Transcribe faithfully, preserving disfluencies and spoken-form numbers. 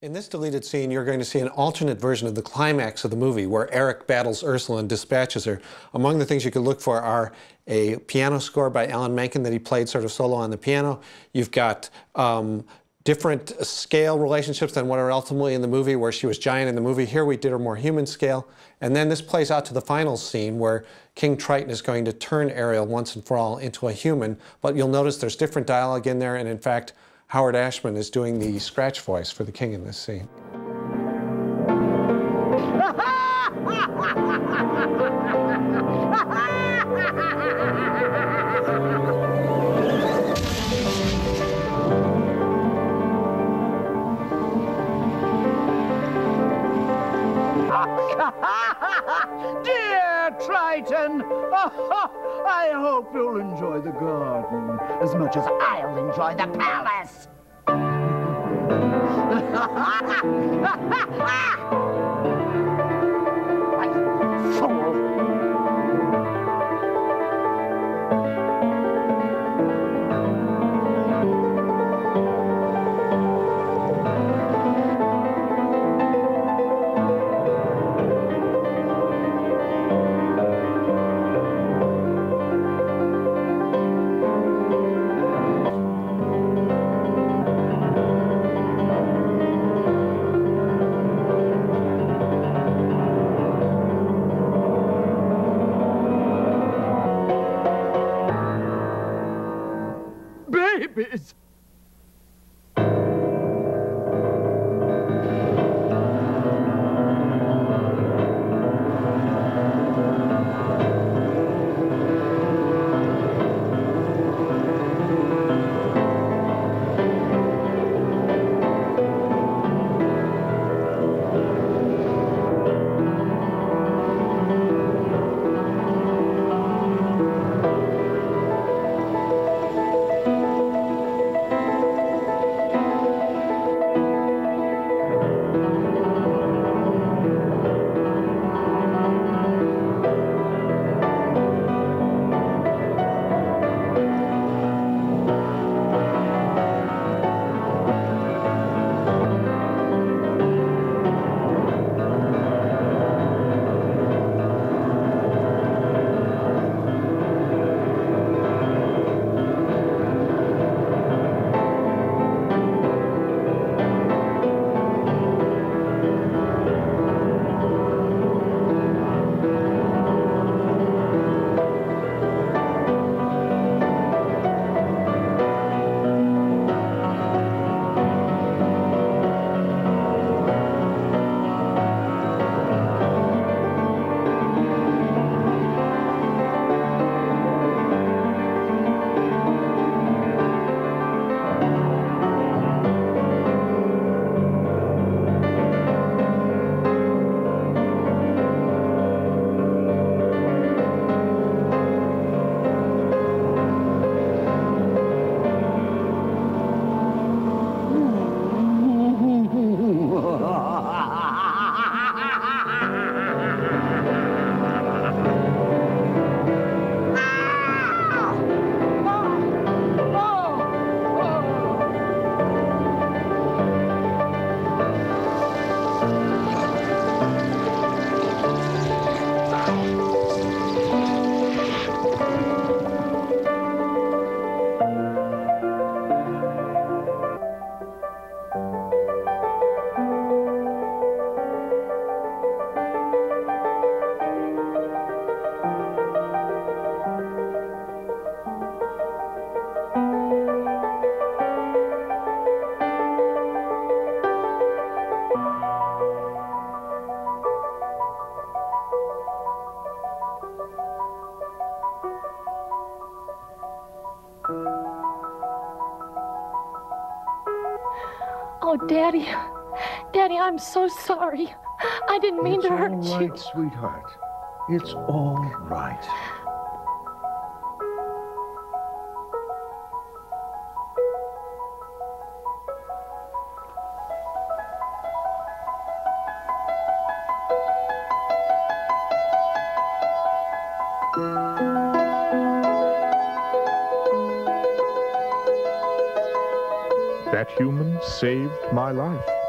In this deleted scene, you're going to see an alternate version of the climax of the movie where Eric battles Ursula and dispatches her. Among the things you could look for are a piano score by Alan Menken that he played sort of solo on the piano. You've got um, different scale relationships than what are ultimately in the movie, where she was giant in the movie. Here we did a more human scale. And then this plays out to the final scene where King Triton is going to turn Ariel once and for all into a human. But you'll notice there's different dialogue in there, and in fact, Howard Ashman is doing the scratch voice for the king in this scene. Dear Triton, I hope you'll enjoy the garden as much as I'll enjoy the palace. Fool. Babies! Oh, Daddy. Daddy, I'm so sorry. I didn't mean it's to hurt you. It's all right, sweetheart. It's all right. That human saved my life.